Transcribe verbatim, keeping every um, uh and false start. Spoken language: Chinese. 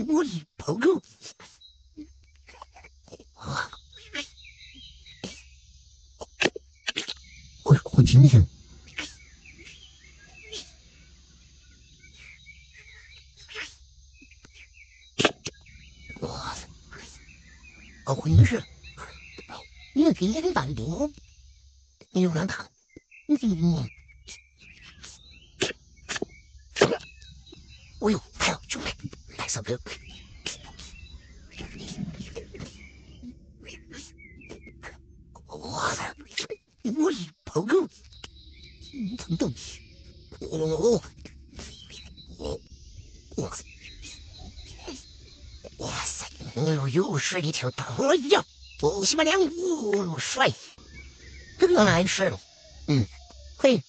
我一跑狗，啊！我我听听，哇！我回事？你这今天的饭多，你有让看，你这你，哎呦，哎呦，兄弟，来上边。哇塞！我一跑狗，疼疼！哦哦哦！哇塞！哎呦，又是一条大河呀！哦，西马两，哦，帅！真爱是，嗯，嘿。